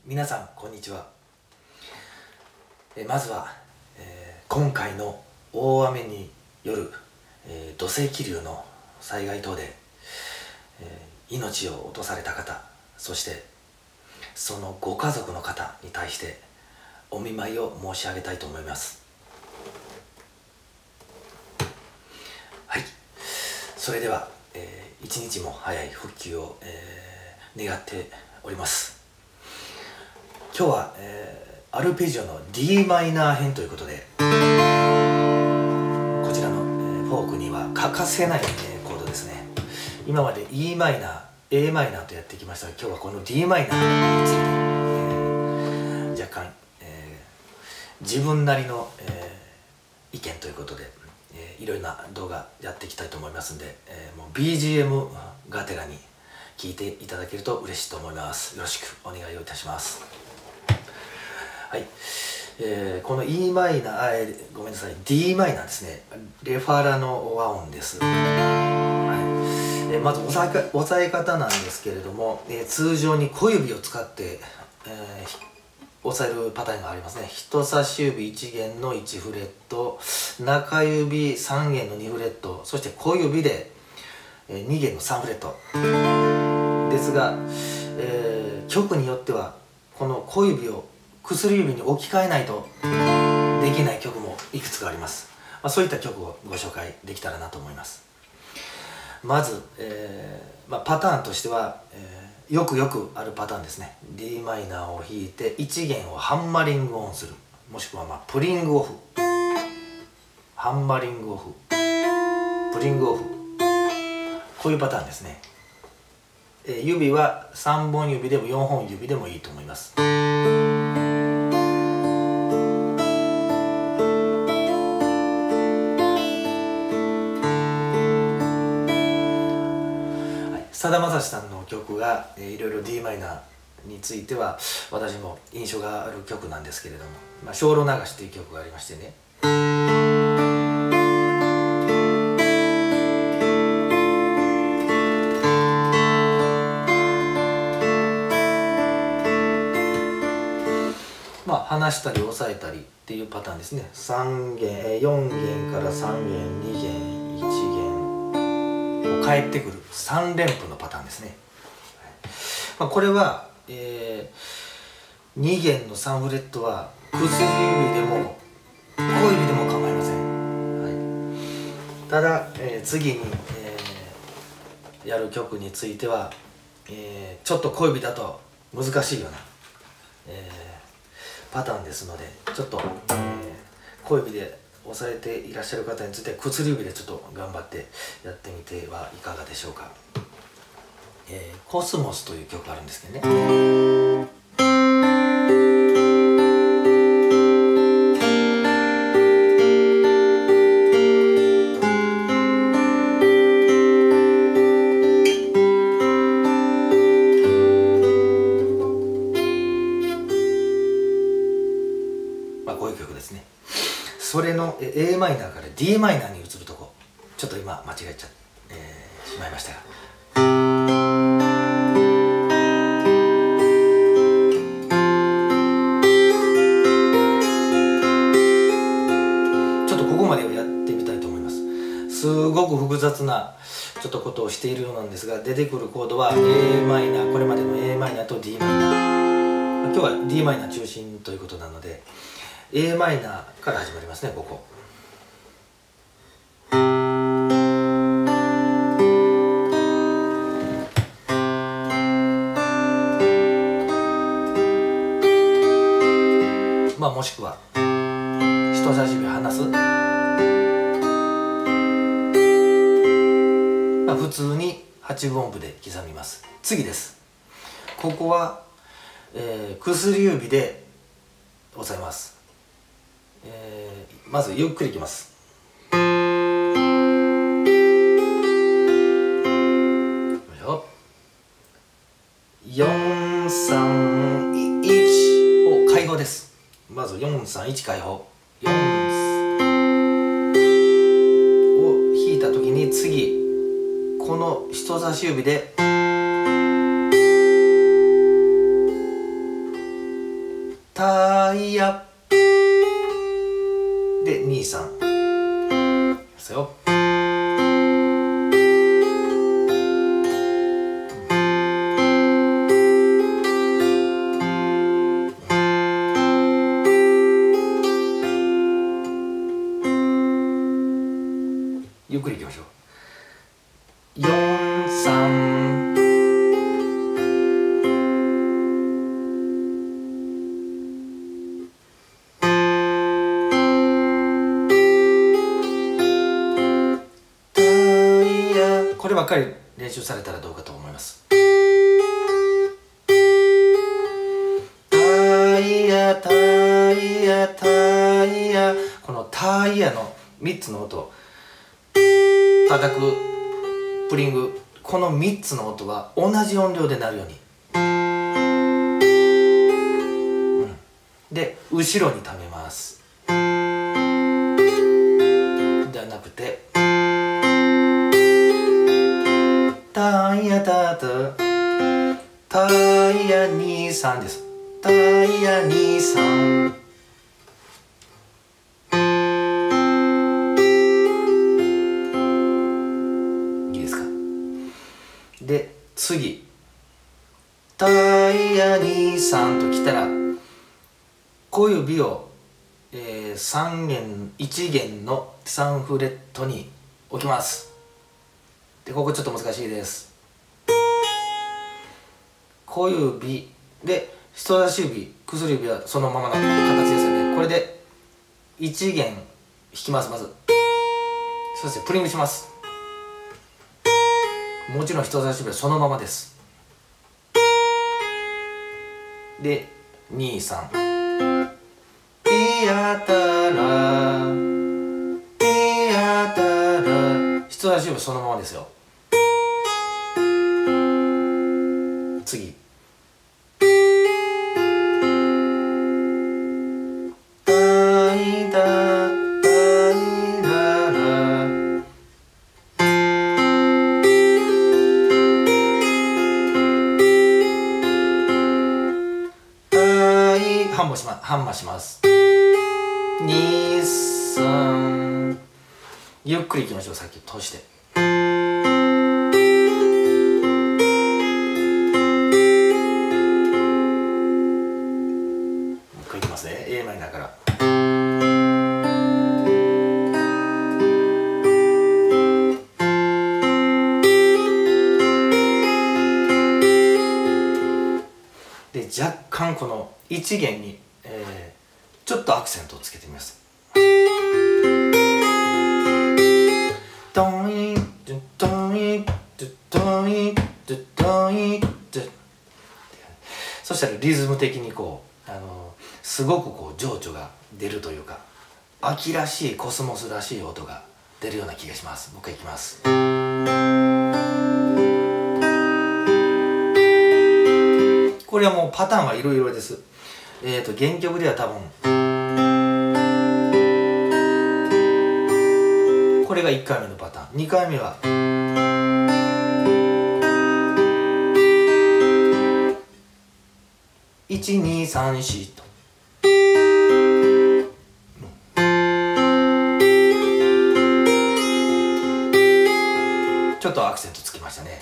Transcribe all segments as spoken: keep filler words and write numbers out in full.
皆さんこんにちは。えまずは、えー、今回の大雨による、えー、土石流の災害等で、えー、命を落とされた方、そしてそのご家族の方に対してお見舞いを申し上げたいと思います。はい、それでは、えー、一日も早い復旧を、えー、願っております。今日は、えー、アルペジオの ディー マイナー編ということで、こちらの、えー、フォークには欠かせない、えー、コードですね。今まで イー マイナー、エー マイナーとやってきましたが、今日はこの ディー マイナーについて、えー、若干、えー、自分なりの、えー、意見ということで、えー、いろいろな動画やっていきたいと思いますんで、えー、もう ビージーエム がてらに聞いていただけると嬉しいと思います。よろしくお願いをいたします。はい、えー、この イー マイナー、えー、ごめんなさい ディー マイナーですね。レファラの和音です。はい、えー、まず押さえか押さえ方なんですけれども、えー、通常に小指を使って、えー、押さえるパターンがありますね。人差し指いち弦のいちフレット、中指さん弦のにフレット、そして小指で、えー、に弦のさんフレットですが、えー、曲によってはこの小指を薬指に置き換えないとできない曲もいくつかあります。まあ、そういった曲をご紹介できたらなと思います。まず、えーまあ、パターンとしては、えー、よくよくあるパターンですね。 ディー マイナーを弾いていち弦をハンマリングオンする、もしくは、まあ、プリングオフ、ハンマリングオフ、プリングオフ、こういうパターンですね。えー、指はさんぼん指でもよんほん指でもいいと思います。さだまさしさんの曲が、えー、いろいろ ディー マイナーについては私も印象がある曲なんですけれども、まあ、精霊流しという曲がありましてね、まあ離したり押さえたりっていうパターンですね。さん弦、えー、よん弦からさん弦、に弦、いち弦返ってくるさん連符のパターンですね。まあ、これは、えー、に弦のさんフレットは薬指でも小指でも構いません。はい、ただ、えー、次に、えー、やる曲については、えー、ちょっと小指だと難しいような、えー、パターンですので、ちょっと、えー、小指で押さえていらっしゃる方については薬指でちょっと頑張ってやってみてはいかがでしょうか。えー、コスモスという曲があるんですけどね、まあこういう曲ですね。それの エー マイナーから ディー マイナーに移るとこ、ちょっと今間違えちゃ、えー、しまいましたが、ちょっとここまでをやってみたいと思います。すごく複雑なちょっとことをしているようなんですが、出てくるコードは エー マイナー、これまでの エー マイナーと ディー マイナー、今日は ディー マイナー中心ということなので エー マイナーから始まりますね。ここまあもしくは人差し指を離す、まあ、普通にはちぶ音符で刻みます。次です。ここは、えー、薬指で押さえます。えー、まずゆっくりいきます。よんさんいちを開放です。まずよんさんいち開放、よんを弾いた時に次この人差し指でイヤでにさんですよ。ゆっくりいきましょう。よんさんこればっかり練習されたらどうかと思います。タイヤタイヤタイヤ、このタイヤのみっつの音、叩くプリング、このみっつの音は同じ音量で鳴るように、うん、で後ろに溜めます。ではなくてタイヤタタタイヤにさんです。タイヤにさん、いいですか。で次タイヤにさんときたら小指を、えー、さん弦いち弦のさんフレットに置きます。でここちょっと難しいです。小指で人差し指薬指はそのままの形ですよね。これでいち弦弾きます。まずそしてプリングします。もちろん人差し指はそのままです。でにさんピヤタラピヤタラ、人差し指はそのままですよ。次タイダタイララ、タイハンマしまハンマします。にさん、ゆっくりいきましょう。さっき通してA マイナーから。で若干このいち弦に、えー、ちょっとアクセントをつけてみます。ドインドドインドドインドドインド、そしたらリズム的にこうあのすごくこう情緒が出るというか、秋らしいコスモスらしい音が出るような気がします。もう一回いきます。これはもうパターンはいろいろです。えっと原曲では多分これがいっかいめのパターン、にかいめはいちにさんよんと、ちょっとアクセントつきましたね。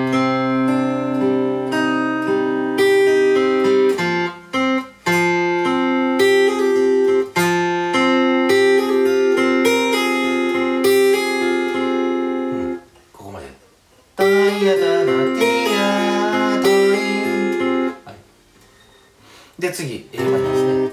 で次 A マイナーですね。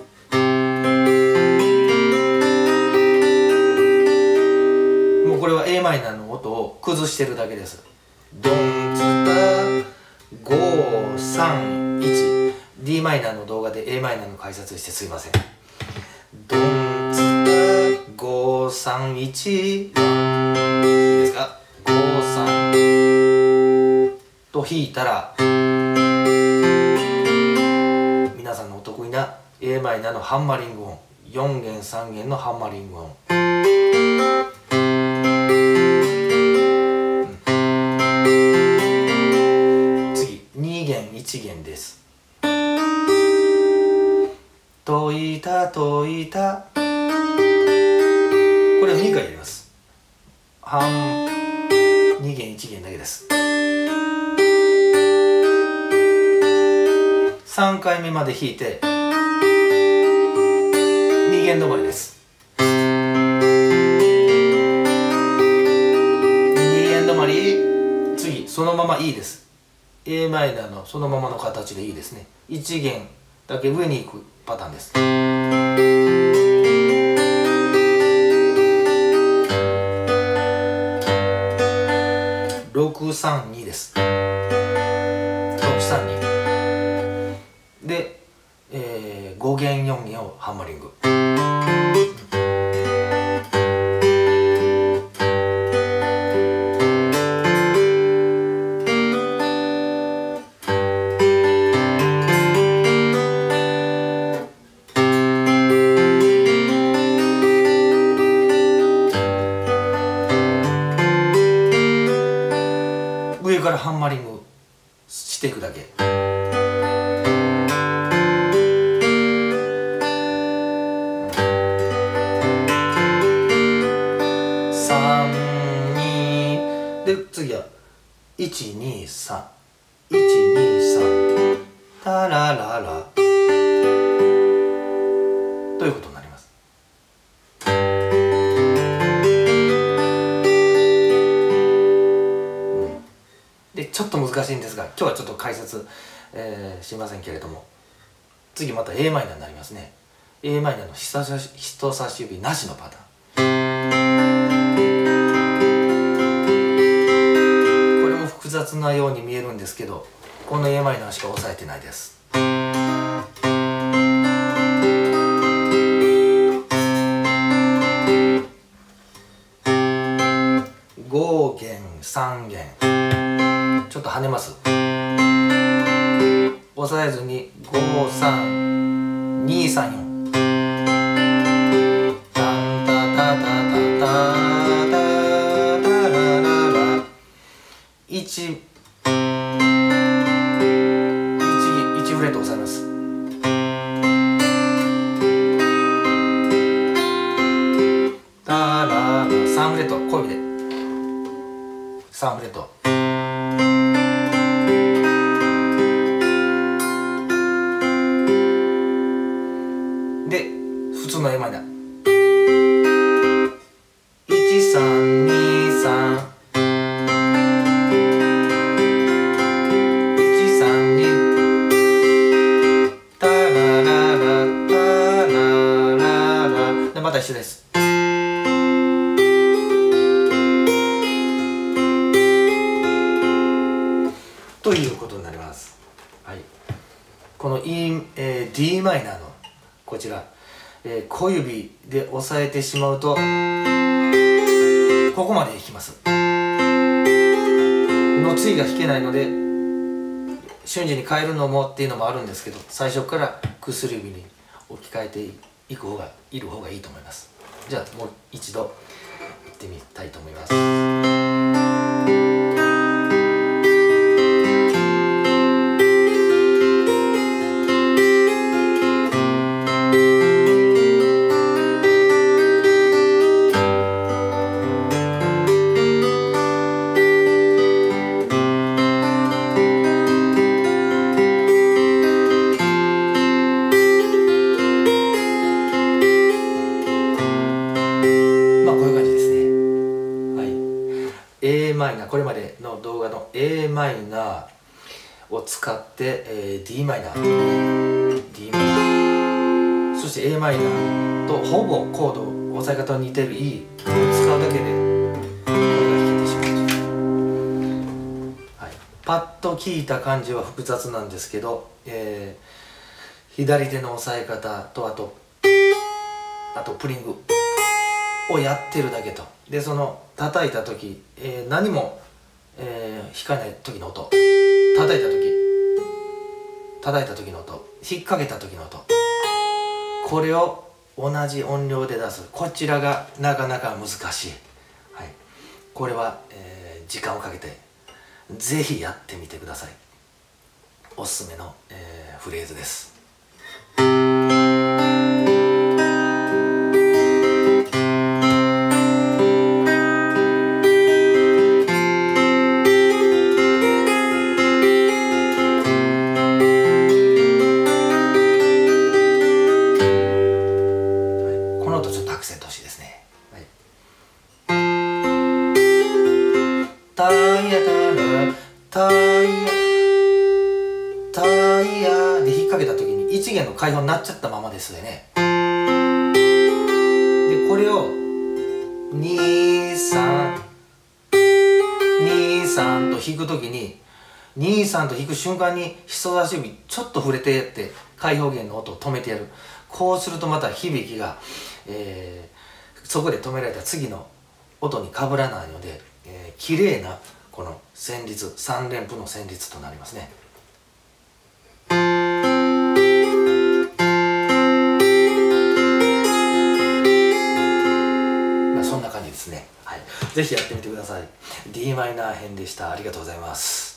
もうこれは A マイナーの音を崩してるだけです。ドンツタごさんいち、 D マイナーの動画で A マイナーの解説してすいません。ドンツタごさんいち、いいですか。ごさんと弾いたら皆さんのお得意な A マイナーのハンマリング音、よん弦さん弦のハンマリング音、うん、次に弦いち弦です。 解いた解いた、これをにかいやります。半に弦いち弦だけです。さんかいめまで弾いてに弦止まりです。に弦止まり、次そのまま E です。 エー マイナーのそのままの形でいいですね。いち弦だけ上に行くパターンです。ろくさんにです。ろくさんにで、えー、ご弦よん弦をハンマリング。上からハンマリングしていくだけ。さんにで、次はいちにさんいちにさんタラララということになります。でちょっと難しいんですが、今日はちょっと解説、えー、しませんけれども、次また エー マイナーになりますね。 エー マイナーの人差し人差し指なしのパターン。これも複雑なように見えるんですけど、この エー マイナーしか押さえてないです。ご弦さん弦ちょっと跳ねます。押さえずにごさんにさんよんタンタタタタタタタラララいちいちフレット押さえます。タララさんフレット小指でさんフレット。で普通の エー マイナーいちさんにさんいちさんにタラララタラララでまた一緒です。ということになります。はい、この E、えー、ディー マイナーのこちら、えー、小指で押さえてしまうとここまで弾きます。の次が弾けないので瞬時に変えるのもっていうのもあるんですけど、最初から薬指に置き換えていく方がいる方がいいと思います。じゃあもう一度やってみたいと思います。エー マイナー、これまでの動画の エー マイナーを使って、えー、ディー マイナー、ディー マイナー、そして エー マイナーとほぼコード押さえ方の似てる E を使うだけでこれが弾けてしまうという、はい、パッと聞いた感じは複雑なんですけど、えー、左手の押さえ方とあとあとプリングをやってるだけと。でその叩いた時、えー、何も、えー、弾かない時の音、叩いた時叩いた時の音、引っ掛けた時の音、これを同じ音量で出す、こちらがなかなか難しい、はい、これは、えー、時間をかけてぜひやってみてください。おすすめの、えー、フレーズです。 ーイヤーで引っ掛けた時にいち弦の開放になっちゃったままですよね。でこれをにさんにさんと弾く時ににさんと弾く瞬間に人差し指ちょっと触れてやって開放弦の音を止めてやる。こうするとまた響きが、えー、そこで止められた次の音にかぶらないので、えー、綺麗なこの旋律さん連符の旋律となりますね。まあそんな感じですね。はい、ぜひやってみてください。 ディー マイナー編でした。ありがとうございます。